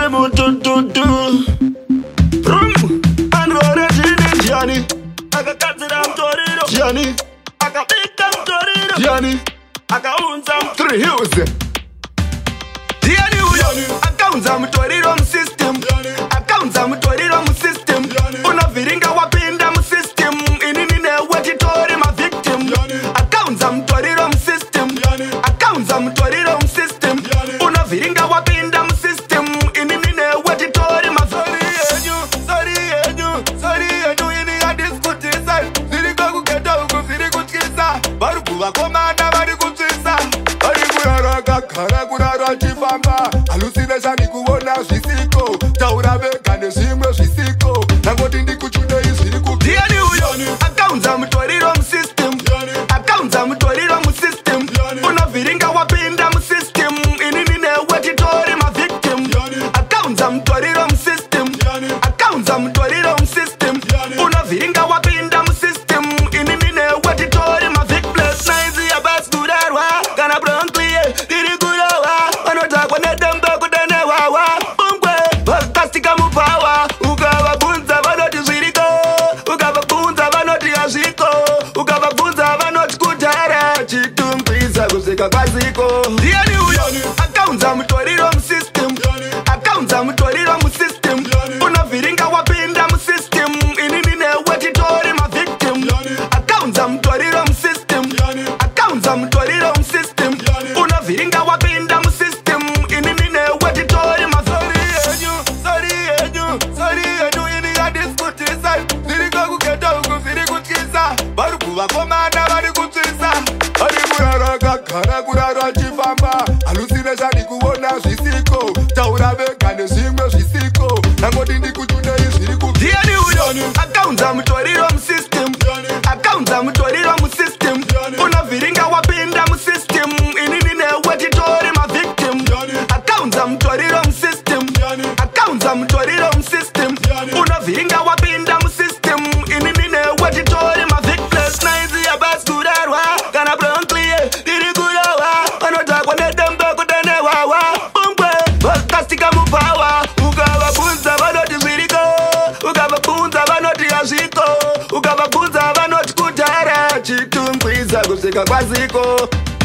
Manrore Gianni, Akaunza Mutoriro Gianni, Mutoriro Gianni, Akaunza 3 hills. Gianni, Akaunza Mutoriro system, Akaunza Mutoriro system. Una viringa wapinda mu system, inine wetitori ma victim. Akaunza Mutoriro system, Akaunza Mutoriro system. Una viringa wapinda mu system, inine wetitori ma Karakurara chifamba alusinesa nikuona zvisiko taura vega nezvimwe zvisiko nangoti ndikuchude izviri Diani uyo Akaunza Mutoriro system, Akaunza Mutoriro system. Una viringa wapinda mu system, inine wetitori ma victim. Akaunza Mutoriro system, Akaunza Mutoriro system. Una viringa wapinda mu system, inine wetitori ma victim. Plus nice ya bas kudarwa kana bronkly diri kudawa anota kwa nedemba kudane wawa bumwe bakastika mu power ukababunza vanoti zviriko ukababunza vanoti azviko ukababunza vanoti kudhara chitumbisa kusvika kwaziko. Ndiani uyo Akaunza Mutoriro system, Akaunza Mutoriro system. Una viringa wapinda mu system, inine wetitori ma victim. Akaunza Mutoriro system, Akaunza Mutoriro system. Una viringa wapinda mu system, inine wetitori ma sorry ini ya diskutisa ziriko kuketa uku ziri kutkisa vari kuvakomana vari kutsvisa ari kuraraga karakurara chifamba alusinesa nikuona zvisiko taura vega nezvimwe zvisiko nangoti ndikuchude izviri Diani uyo Akaunza Mutoriro system, Akaunza Mutoriro system. Una viringa wapinda mu system, inine wetitori ma victim. Akaunza Mutoriro system, Akaunza Mutoriro system. Una viringa wapinda mu system, inine wetitori ma victim. Plus nice ya bas kudarwa kana bronkly diri kudawa anota kwa nedemba kudane wawa bumwe bakastika mu power ukababunza vanoti zviriko ukababunza vanoti azviko ukababunza vanoti kudhara chitumbisa kusvika kwaziko.